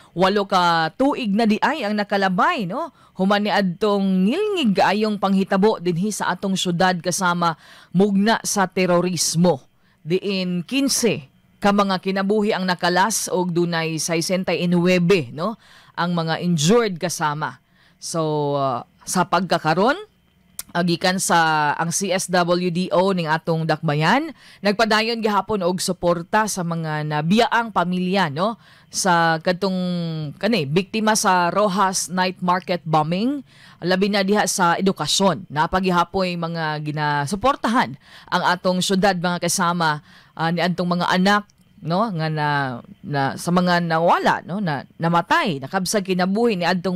Walo ka tuig na di ay ang nakalabay, no? Human ni adtong ngilngig kaayong panghitabo dinhi sa atong syudad kasama mugna sa terorismo. Diin 15 ka mga kinabuhi ang nakalas og dunay 69, no? Ang mga injured kasama. So sa pagkakaron gikan sa ang CSWDO ning atong dakbayan nagpadayon gihapon og suporta sa mga nabiyaang pamilya, no, sa kadtong biktima sa Rojas Night Market bombing, labi na diha sa edukasyon. Napagihapoy mga ginasuportahan ang atong syudad mga kasama ni adtong mga anak, no, nga na sa mga nawala, no, na namatay nakabsag kinabuhi ni adtong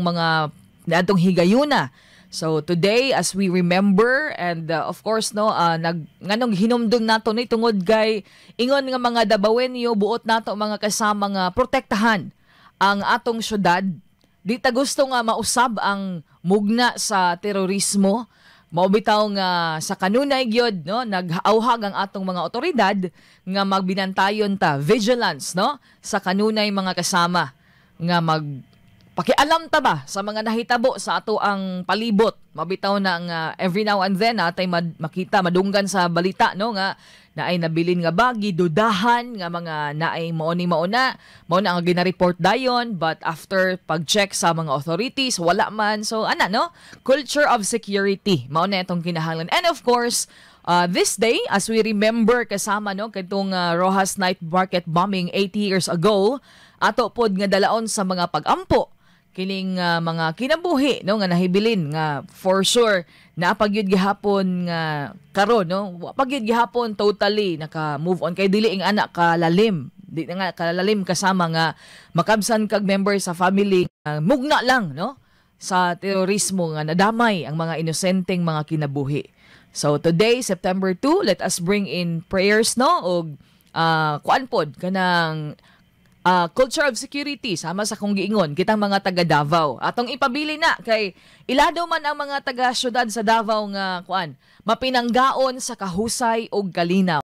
higayuna. So today as we remember and of course, no, nganong hinumdum nato ni tungod kay ingon nga mga Dabawenyo buot nato mga kasama nga protektahan ang atong syudad. Di ta gusto nga mausab ang mugna sa terorismo. Mao bitaw nga sa kanunay gyud, no, nag-auhag ang atong mga otoridad nga magbinantayon ta vigilance, no, sa kanunay mga kasama nga pakialam ta ba sa mga nahitabo sa ato ang palibot. Mabitaw na nga every now and then atay makita madunggan sa balita, no, nga naay nabilin nga bagi dudahan nga mga naay mauna mao na ang ginareport dayon, but after pag-check sa mga authorities wala man. So no, culture of security mao na itong kinahanglan. And of course this day as we remember kasama, no, kadtong Rojas Night Market bombing 80 years ago, ato pod nga dalaon sa mga pag-ampo kining mga kinabuhi, no, nga nahibilin nga for sure napagyud gihapon nga karon, no, pagyud gihapon totally naka-move on kay dili ing anak kalalim. Di na nga kalalim kasama nga makabsan kag member sa family mugna lang, no, sa terorismo nga nadamay ang mga inosenteng mga kinabuhi. So today September 2, let us bring in prayers, no, og kuan pod kanang culture of security sama sa kung giingon kitang mga taga Davao atong ipabili na kay ilado man ang mga taga syudad sa Davao nga kuan mapinanggaon sa kahusay og kalinaw.